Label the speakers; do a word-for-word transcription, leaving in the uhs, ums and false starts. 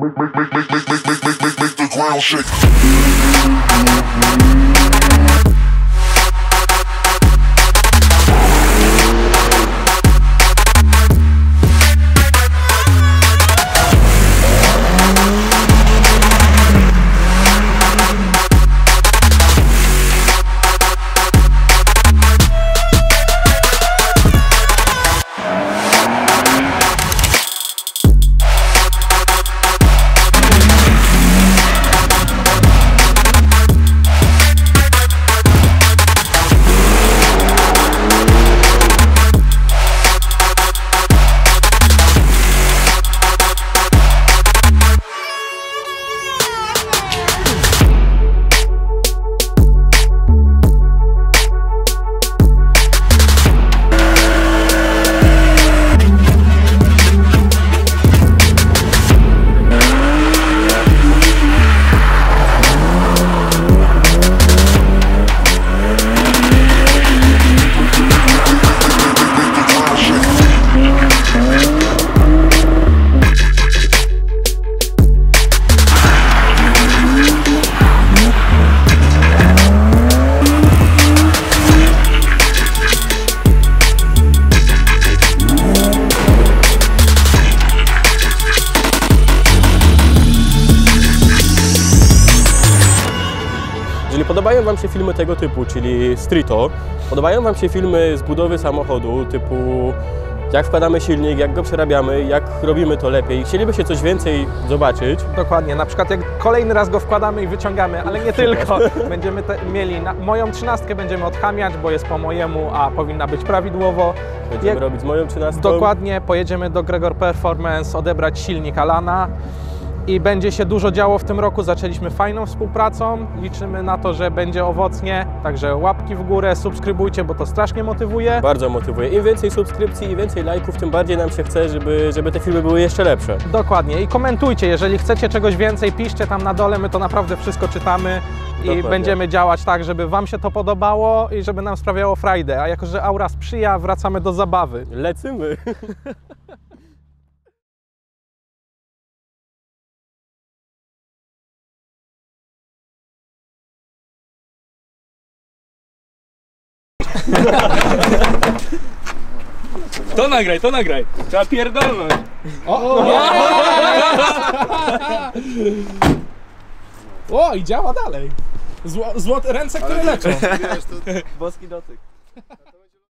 Speaker 1: Make, make, make, make, make, make, make, make, make the ground shake.
Speaker 2: Jeżeli podobają Wam się filmy tego typu, czyli Streeto, podobają Wam się filmy z budowy samochodu typu jak wkładamy silnik, jak go przerabiamy, jak robimy to lepiej, chcielibyście coś więcej zobaczyć.
Speaker 3: Dokładnie, na przykład jak kolejny raz go wkładamy i wyciągamy, ale nie tylko. Będziemy te, mieli, na, moją trzynastkę będziemy odchamiać, bo jest po mojemu, a powinna być prawidłowo.
Speaker 2: Będziemy
Speaker 3: jak,
Speaker 2: robić z moją trzynastką.
Speaker 3: Dokładnie, pojedziemy do Gregor Performance odebrać silnik Alana. I będzie się dużo działo w tym roku, zaczęliśmy fajną współpracą, liczymy na to, że będzie owocnie, także łapki w górę, subskrybujcie, bo to strasznie motywuje.
Speaker 2: Bardzo motywuje. Im więcej subskrypcji i więcej lajków, tym bardziej nam się chce, żeby, żeby te filmy były jeszcze lepsze.
Speaker 3: Dokładnie i komentujcie, jeżeli chcecie czegoś więcej, piszcie tam na dole, my to naprawdę wszystko czytamy i
Speaker 2: Dokładnie.
Speaker 3: będziemy działać tak, żeby Wam się to podobało i żeby nam sprawiało frajdę, a jako że aura sprzyja, wracamy do zabawy.
Speaker 2: Lecimy!
Speaker 4: To nagraj, to nagraj. Trzeba pierdolnąć.
Speaker 5: O, o, o, i działa dalej. Zło, złote ręce, które leczą.
Speaker 4: Wiesz, to boski dotyk.